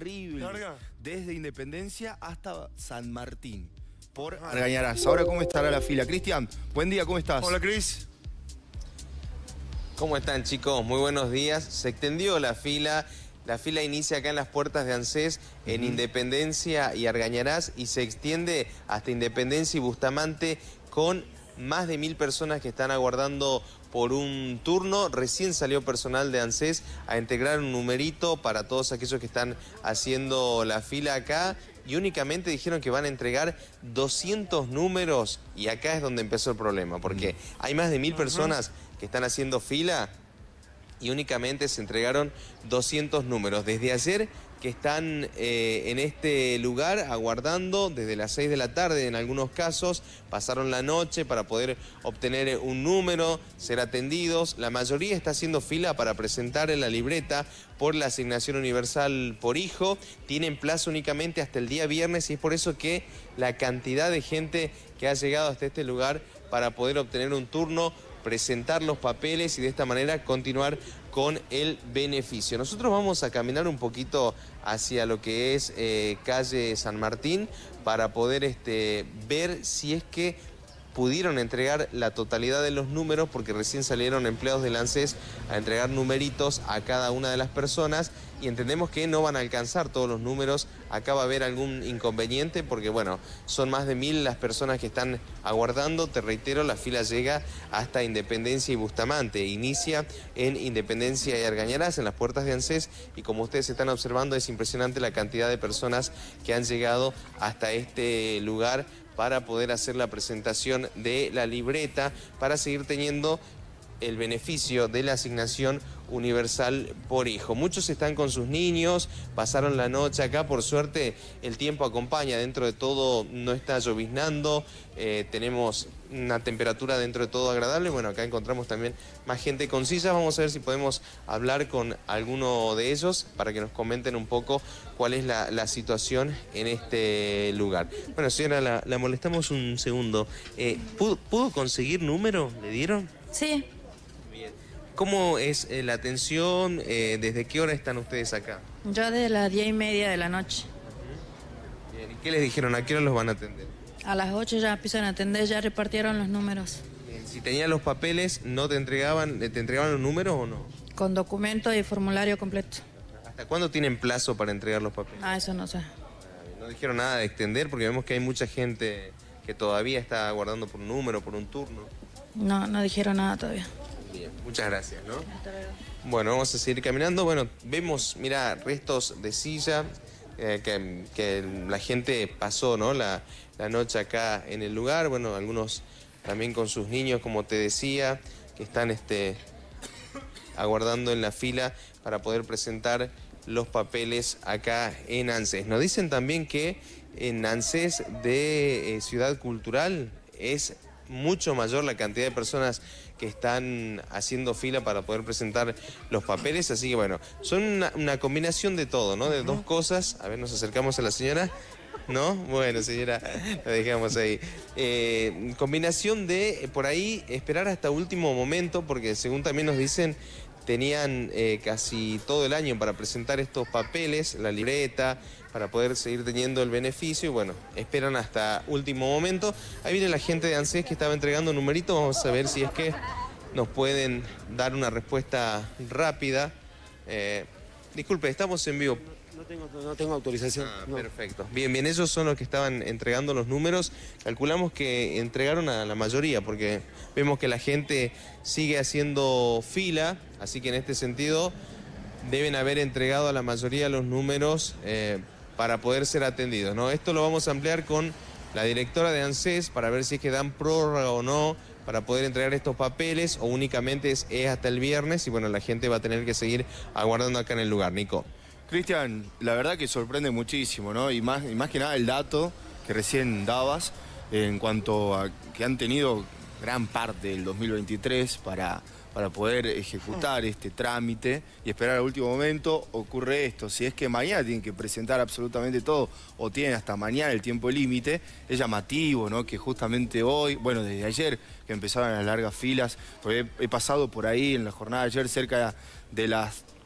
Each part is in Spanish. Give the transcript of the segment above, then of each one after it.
terrible. ¿Larga? Desde Independencia hasta San Martín, por Argañarás. Ahora, ¿cómo estará la fila? Cristian, buen día, ¿cómo estás? Hola, Cris. ¿Cómo están, chicos? Muy buenos días. Se extendió la fila. La fila inicia acá en las puertas de ANSES, en Independencia y Argañarás, y se extiende hasta Independencia y Bustamante, con más de 1000 personas que están aguardando por un turno. Recién salió personal de ANSES a integrar un numerito para todos aquellos que están haciendo la fila acá, y únicamente dijeron que van a entregar 200 números, y acá es donde empezó el problema, porque hay más de 1000 personas que están haciendo fila y únicamente se entregaron 200 números. Desde ayer que están en este lugar aguardando, desde las 6 de la tarde en algunos casos, pasaron la noche para poder obtener un número, ser atendidos. La mayoría está haciendo fila para presentar en la libreta por la asignación universal por hijo. Tienen plazo únicamente hasta el día viernes, y es por eso que la cantidad de gente que ha llegado hasta este lugar para poder obtener un turno, presentar los papeles y de esta manera continuar con el beneficio. Nosotros vamos a caminar un poquito hacia lo que es calle San Martín para poder ver si es que pudieron entregar la totalidad de los números, porque recién salieron empleados del ANSES a entregar numeritos a cada una de las personas, y entendemos que no van a alcanzar todos los números. Acá va a haber algún inconveniente porque, bueno, son más de 1000 las personas que están aguardando. Te reitero, la fila llega hasta Independencia y Bustamante. Inicia en Independencia y Argañarás, en las puertas de ANSES, y como ustedes están observando, es impresionante la cantidad de personas que han llegado hasta este lugar para poder hacer la presentación de la libreta, para seguir teniendo el beneficio de la asignación universal por hijo. Muchos están con sus niños, pasaron la noche acá. Por suerte el tiempo acompaña, dentro de todo no está lloviznando, tenemos una temperatura dentro de todo agradable. Bueno, acá encontramos también más gente con sillas. Vamos a ver si podemos hablar con alguno de ellos para que nos comenten un poco cuál es la situación en este lugar. Bueno, señora, la molestamos un segundo. ¿Pudo conseguir número? ¿Le dieron? Sí. Bien. ¿Cómo es la atención? ¿Desde qué hora están ustedes acá? Yo de las 10:30 de la noche. Bien. ¿Y qué les dijeron? ¿A qué hora los van a atender? A las 8 ya empiezan a atender, ya repartieron los números. Bien. Si tenían los papeles, ¿no te entregaban los números o no? Con documento y formulario completo. ¿Hasta cuándo tienen plazo para entregar los papeles? Ah, eso no sé. No dijeron nada de extender, porque vemos que hay mucha gente que todavía está aguardando por un número, por un turno. No, no dijeron nada todavía. Bien, muchas gracias, ¿no? Hasta luego. Bueno, vamos a seguir caminando. Bueno, vemos, mira, restos de silla, que la gente pasó, ¿no? La noche acá en el lugar. Bueno, algunos también con sus niños, como te decía, que están aguardando en la fila para poder presentar los papeles acá en ANSES. Nos dicen también que en ANSES de Ciudad Cultural es mucho mayor la cantidad de personas que están haciendo fila para poder presentar los papeles, así que bueno, son una combinación de todo, ¿no? De dos cosas. A ver, nos acercamos a la señora, ¿no? Bueno, señora, la dejamos ahí. Combinación de, por ahí, esperar hasta último momento, porque según también nos dicen, tenían casi todo el año para presentar estos papeles, la libreta, para poder seguir teniendo el beneficio, y bueno, esperan hasta último momento. Ahí viene la gente de ANSES que estaba entregando numeritos. Vamos a ver si es que nos pueden dar una respuesta rápida. Disculpe, estamos en vivo. No tengo autorización. No. Perfecto. Bien, ellos son los que estaban entregando los números. Calculamos que entregaron a la mayoría, porque vemos que la gente sigue haciendo fila, así que en este sentido deben haber entregado a la mayoría los números para poder ser atendidos, ¿no? Esto lo vamos a ampliar con la directora de ANSES para ver si es que dan prórroga o no para poder entregar estos papeles, o únicamente es hasta el viernes, y bueno, la gente va a tener que seguir aguardando acá en el lugar. Nico. Cristian, la verdad que sorprende muchísimo, ¿no? Y más que nada el dato que recién dabas en cuanto a que han tenido gran parte del 2023 para poder ejecutar este trámite y esperar al último momento. Ocurre esto: si es que mañana tienen que presentar absolutamente todo, o tienen hasta mañana el tiempo límite, es llamativo, ¿no? Que justamente hoy, bueno, desde ayer que empezaron las largas filas, porque he pasado por ahí en la jornada de ayer cerca de las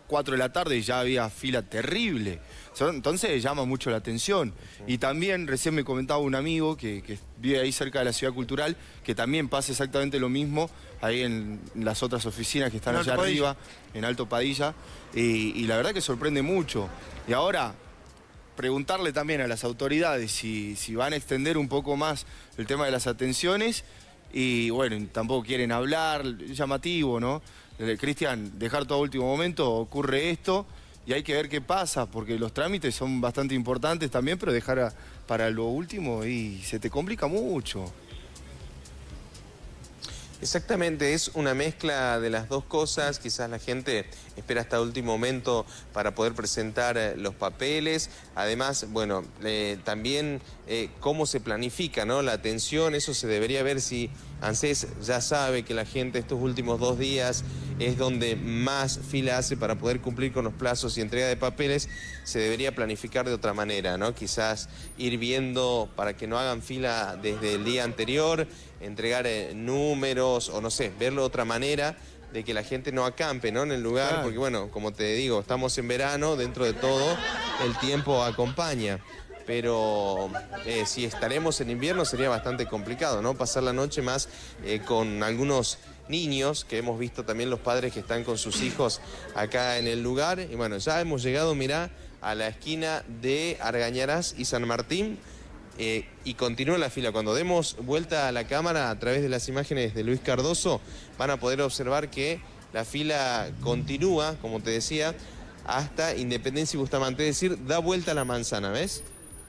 4 de la tarde ya había fila terrible. Entonces llama mucho la atención. Y también recién me comentaba un amigo que vive ahí cerca de la Ciudad Cultural, que también pasa exactamente lo mismo ahí en las otras oficinas que están allá arriba, en Alto Padilla. Y la verdad que sorprende mucho. Y ahora, preguntarle también a las autoridades si van a extender un poco más el tema de las atenciones. Y bueno, tampoco quieren hablar, llamativo, ¿no? Cristian, dejar todo a último momento, ocurre esto y hay que ver qué pasa, porque los trámites son bastante importantes también, pero dejar para lo último y se te complica mucho. Exactamente, es una mezcla de las dos cosas. Quizás la gente espera hasta último momento para poder presentar los papeles. Además, bueno, también cómo se planifica, ¿no? La atención, eso se debería ver si ANSES ya sabe que la gente estos últimos 2 días es donde más fila hace para poder cumplir con los plazos y entrega de papeles. Se debería planificar de otra manera, ¿no? Quizás ir viendo para que no hagan fila desde el día anterior, entregar números o no sé, verlo de otra manera, de que la gente no acampe, ¿no? En el lugar, claro. Porque bueno, como te digo, estamos en verano, dentro de todo el tiempo acompaña. Pero si estaremos en invierno sería bastante complicado, ¿no? Pasar la noche más con algunos niños, que hemos visto también los padres que están con sus hijos acá en el lugar. Y bueno, ya hemos llegado, mirá, a la esquina de Argañarás y San Martín. Y continúa la fila. Cuando demos vuelta a la cámara a través de las imágenes de Luis Cardoso, van a poder observar que la fila continúa, como te decía, hasta Independencia y Bustamante. Es decir, da vuelta a la manzana, ¿ves?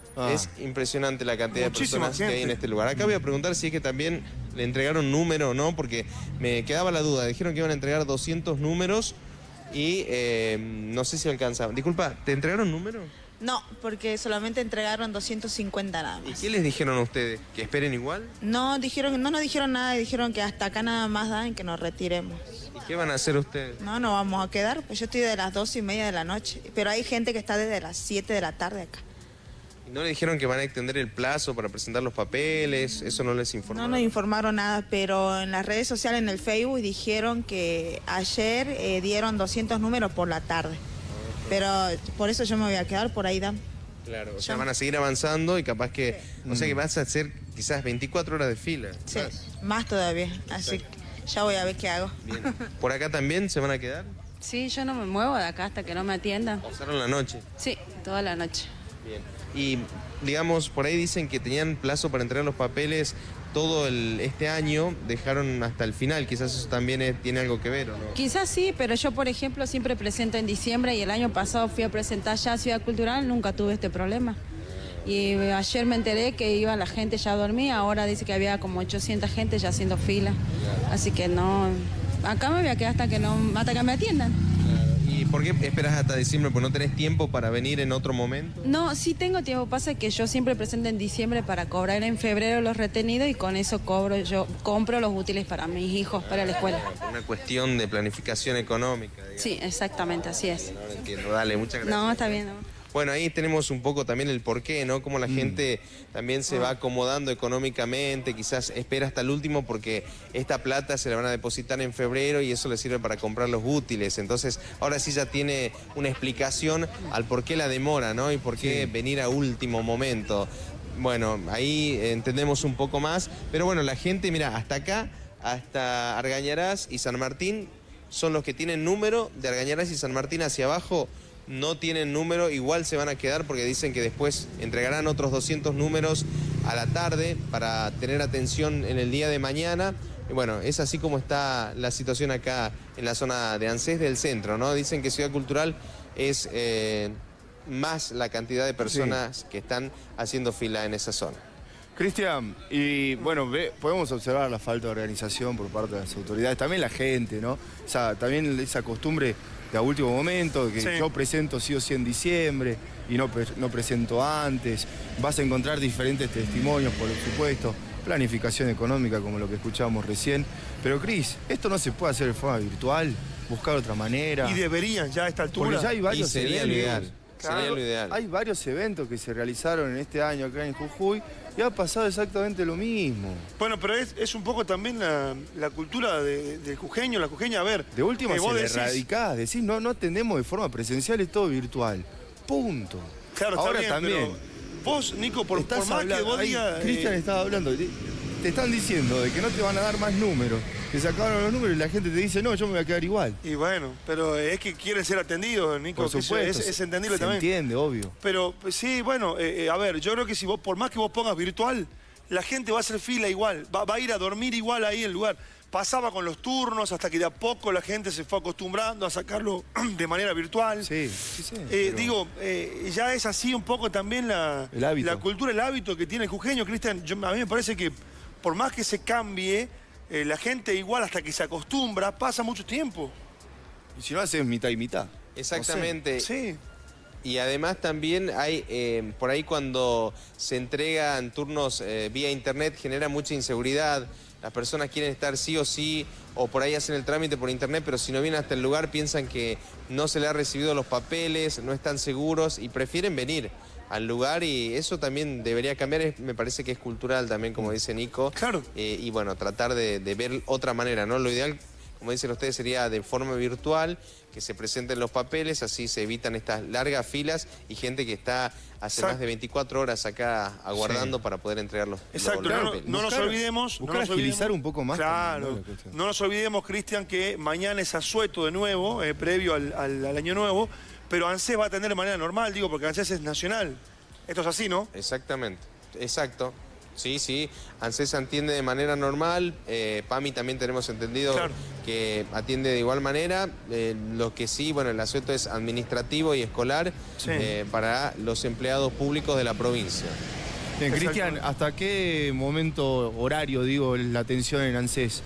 Es impresionante la cantidad de personas que hay en este lugar. Acá voy a preguntar si es que también le entregaron número o no, porque me quedaba la duda. Dijeron que iban a entregar 200 números y no sé si alcanzaban. Disculpa, ¿te entregaron número? No, porque solamente entregaron 250 nada más. ¿Y qué les dijeron a ustedes? ¿Que esperen igual? No, no nos dijeron nada, dijeron que hasta acá nada más dan, que nos retiremos. ¿Y qué van a hacer ustedes? No, nos vamos a quedar, pues yo estoy de las 2:30 de la noche, pero hay gente que está desde las 7 de la tarde acá. ¿Y no le dijeron que van a extender el plazo para presentar los papeles? ¿Eso no les informaron? No nos informaron nada, pero en las redes sociales, en el Facebook, dijeron que ayer dieron 200 números por la tarde. Pero por eso yo me voy a quedar, por ahí dan. Claro, o sea, van a seguir avanzando y capaz que... Sí. O sea que vas a hacer quizás 24 horas de fila. Sí, más todavía. Así que ya voy a ver qué hago. Bien. ¿Por acá también se van a quedar? Sí, yo no me muevo de acá hasta que no me atiendan. ¿Pasaron la noche? Sí, toda la noche. Bien. Y, digamos, por ahí dicen que tenían plazo para entregar los papeles todo este año, dejaron hasta el final. Quizás eso también tiene algo que ver, ¿o no? Quizás sí, pero yo, por ejemplo, siempre presento en diciembre y el año pasado fui a presentar ya a Ciudad Cultural, nunca tuve este problema. Y ayer me enteré que iba la gente ya a dormir, ahora dice que había como 800 gente ya haciendo fila. Así que no, acá me voy a quedar hasta que me atiendan. ¿Y por qué esperas hasta diciembre? ¿Pues no tenés tiempo para venir en otro momento? No, sí tengo tiempo. Pasa que yo siempre presento en diciembre para cobrar en febrero los retenidos y con eso compro los útiles para mis hijos, para la escuela. Una cuestión de planificación económica, digamos. Sí, exactamente, así es. No, entiendo. Dale, muchas gracias. No, está bien. No. Bueno, ahí tenemos un poco también el porqué, ¿no? Cómo la gente también se va acomodando económicamente, quizás espera hasta el último porque esta plata se la van a depositar en febrero y eso le sirve para comprar los útiles. Entonces, ahora sí ya tiene una explicación al por qué la demora, ¿no? Y por qué venir a último momento. Bueno, ahí entendemos un poco más. Pero bueno, la gente, mira, hasta acá, hasta Argañarás y San Martín, son los que tienen número. De Argañarás y San Martín hacia abajo no tienen número, igual se van a quedar porque dicen que después entregarán otros 200 números a la tarde para tener atención en el día de mañana. Y bueno, es así como está la situación acá en la zona de ANSES del centro, ¿no? Dicen que Ciudad Cultural es más la cantidad de personas que están haciendo fila en esa zona. Cristian, y bueno, podemos observar la falta de organización por parte de las autoridades, también la gente, ¿no? O sea, también esa costumbre de a último momento, que yo presento sí o sí en diciembre y no presento antes. Vas a encontrar diferentes testimonios, por supuesto, planificación económica, como lo que escuchábamos recién. Pero, Cris, ¿esto no se puede hacer de forma virtual? ¿Buscar otra manera? Y deberían ya a esta altura. Porque ya hay varios y sería eventos. legal. Sería lo ideal. Hay varios eventos que se realizaron en este año acá en Jujuy y ha pasado exactamente lo mismo. Bueno, pero es un poco también la cultura del jujeño, la jujeña. A ver, de última vos se le decís, erradicás, decís no atendemos de forma presencial, es todo virtual. Punto. Claro, ahora está bien, también. pero vos, Nico, por más que vos digas... Cristian estaba hablando, te están diciendo de que no te van a dar más números, que se acabaron los números y la gente te dice, no, yo me voy a quedar igual. Y bueno, pero es que quieren ser atendidos, Nico. Por supuesto, es entendible también. Se entiende, obvio. Pero sí, bueno, a ver, yo creo que si vos, por más que vos pongas virtual, la gente va a hacer fila igual, va a ir a dormir igual ahí en el lugar. Pasaba con los turnos hasta que de a poco la gente se fue acostumbrando a sacarlo de manera virtual. Sí, pero... Digo, ya es así un poco también la cultura, el hábito que tiene el jujeño, Cristian. A mí me parece que por más que se cambie, la gente igual hasta que se acostumbra, pasa mucho tiempo. Y si no haces mitad y mitad. Exactamente. No sé. Sí. Y además también hay, por ahí cuando se entregan turnos vía internet, genera mucha inseguridad. Las personas quieren estar sí o sí, o por ahí hacen el trámite por internet, pero si no vienen hasta el lugar piensan que no se les ha recibido los papeles, no están seguros y prefieren venir al lugar, y eso también debería cambiar. Me parece que es cultural también, como dice Nico. Claro. Y bueno, tratar de ver otra manera, ¿no? Lo ideal, como dicen ustedes, sería de forma virtual, que se presenten los papeles, así se evitan estas largas filas y gente que está hace más de 24 horas acá aguardando para poder entregar los papeles. No nos olvidemos. Buscar agilizar un poco más. Claro. También, no nos olvidemos, Cristian, que mañana es asueto de nuevo, previo al año nuevo, pero ANSES va a atender de manera normal, digo, porque ANSES es nacional. Esto es así, ¿no? Exactamente, exacto. Sí, ANSES atiende de manera normal, PAMI también tenemos entendido que atiende de igual manera. Lo que sí, bueno, el asueto es administrativo y escolar para los empleados públicos de la provincia. Bien, Cristian, ¿hasta qué momento horario, digo, la atención en ANSES?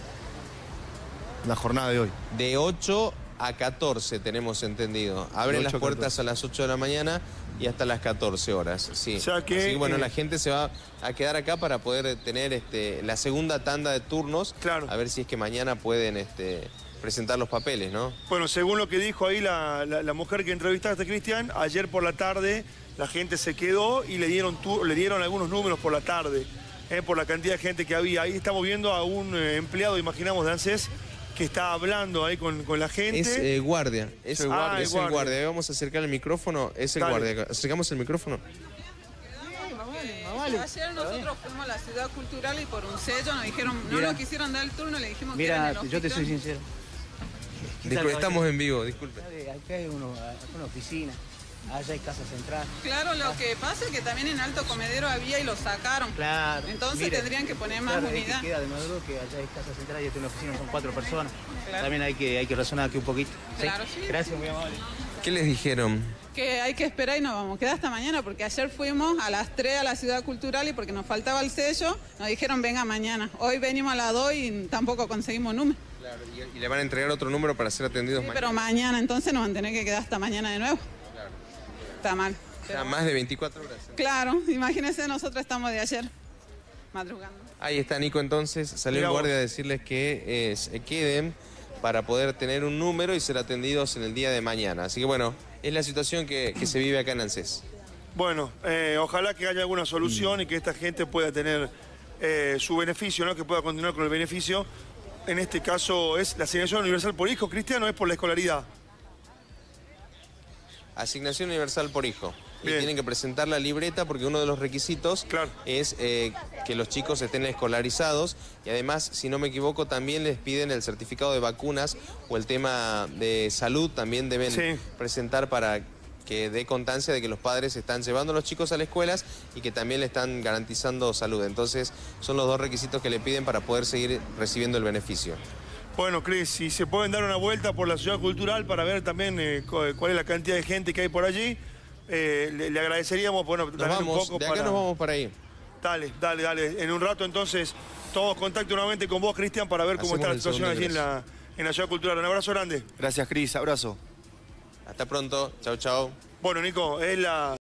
La jornada de hoy. De 8 a 14 tenemos entendido. Abren las puertas a las 8 de la mañana y hasta las 14 horas, sí. O sea que, así que bueno, la gente se va a quedar acá para poder tener la segunda tanda de turnos. Claro. A ver si es que mañana pueden presentar los papeles, ¿no? Bueno, según lo que dijo ahí la mujer que entrevistaste, Cristian, ayer por la tarde la gente se quedó y le dieron algunos números por la tarde, por la cantidad de gente que había. Ahí estamos viendo a un empleado, imaginamos, de ANSES, que está hablando ahí con la gente. Es guardia. Es el guardia. Es el guardia. Vamos a acercar el micrófono. Es el guardia. ¿Acercamos el micrófono? Ayer nosotros fuimos a la Ciudad Cultural y por un sello nos dijeron, no nos quisieron dar el turno, le dijimos que era en el hospital. Yo te soy sincero. Estamos en vivo, disculpe. Acá hay una oficina, allá hay Casa Central. Claro, lo que pasa es que también en Alto Comedero había y lo sacaron. Claro. Entonces tendrían que poner más unidad. Queda de nuevo que allá hay Casa Central y esta una oficina, son 4 personas. Claro. También hay que razonar aquí un poquito. Claro, sí. Gracias, muy amable. ¿Qué les dijeron? Que hay que esperar y nos vamos a quedar hasta mañana, porque ayer fuimos a las 3 a la Ciudad Cultural y porque nos faltaba el sello, nos dijeron venga mañana. Hoy venimos a las 2 y tampoco conseguimos número. Claro, y le van a entregar otro número para ser atendidos mañana. Pero mañana entonces nos van a tener que quedar hasta mañana de nuevo. Claro. Está mal. Ya más de 24 horas. Claro, imagínense, nosotros estamos de ayer madrugando. Ahí está Nico, entonces salió el guardia a decirles que se queden para poder tener un número y ser atendidos en el día de mañana. Así que bueno, es la situación que se vive acá en ANSES. Bueno, ojalá que haya alguna solución y que esta gente pueda tener su beneficio, ¿no? Que pueda continuar con el beneficio. En este caso es la asignación universal por hijo, Cristian, ¿o es por la escolaridad? Asignación universal por hijo. Bien. Y tienen que presentar la libreta porque uno de los requisitos es que los chicos estén escolarizados, y además, si no me equivoco, también les piden el certificado de vacunas o el tema de salud, también deben presentar para que dé constancia de que los padres están llevando a los chicos a las escuelas y que también le están garantizando salud. Entonces, son los dos requisitos que le piden para poder seguir recibiendo el beneficio. Bueno, Cris, si se pueden dar una vuelta por la Ciudad Cultural para ver también cuál es la cantidad de gente que hay por allí, le agradeceríamos, bueno, nos vamos, un poco de acá nos vamos para ahí. Dale. En un rato, entonces, tomamos contacto nuevamente con vos, Cristian, para ver cómo está la situación allí en la Ciudad Cultural. Un abrazo grande. Gracias, Cris. Abrazo. Hasta pronto. Chau. Bueno, Nico, es la...